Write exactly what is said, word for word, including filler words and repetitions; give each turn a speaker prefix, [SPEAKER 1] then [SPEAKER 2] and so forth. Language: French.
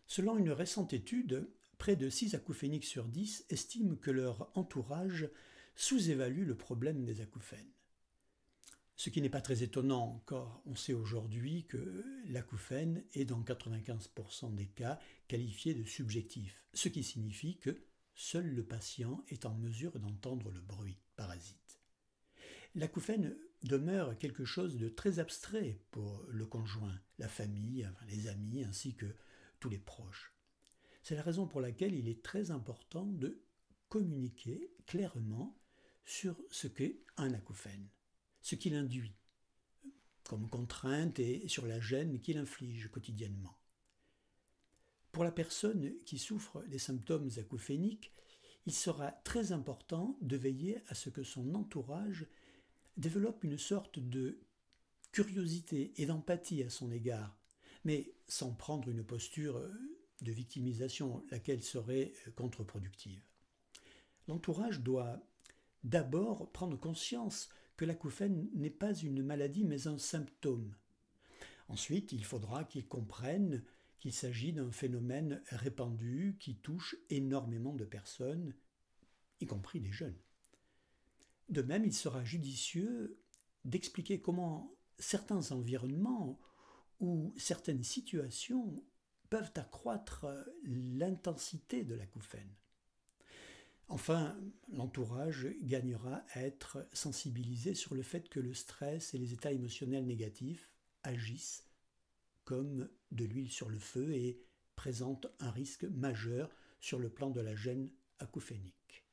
[SPEAKER 1] Selon une récente étude, près de six acouphéniques sur dix estiment que leur entourage sous-évalue le problème des acouphènes. Ce qui n'est pas très étonnant, car on sait aujourd'hui que l'acouphène est dans quatre-vingt-quinze pour cent des cas qualifié de subjectif, ce qui signifie que seul le patient est en mesure d'entendre le bruit parasite. L'acouphène demeure quelque chose de très abstrait pour le conjoint, la famille, les amis ainsi que tous les proches. C'est la raison pour laquelle il est très important de communiquer clairement sur ce qu'est un acouphène, ce qu'il induit comme contrainte et sur la gêne qu'il inflige quotidiennement. Pour la personne qui souffre des symptômes acouphéniques, il sera très important de veiller à ce que son entourage développe une sorte de curiosité et d'empathie à son égard, mais sans prendre une posture de victimisation, laquelle serait contre-productive. L'entourage doit d'abord prendre conscience que l'acouphène n'est pas une maladie mais un symptôme. Ensuite, il faudra qu'ils comprennent qu'il s'agit d'un phénomène répandu qui touche énormément de personnes, y compris des jeunes. De même, il sera judicieux d'expliquer comment certains environnements ou certaines situations peuvent accroître l'intensité de l'acouphène. Enfin, l'entourage gagnera à être sensibilisé sur le fait que le stress et les états émotionnels négatifs agissent comme de l'huile sur le feu et présentent un risque majeur sur le plan de la gêne acouphénique.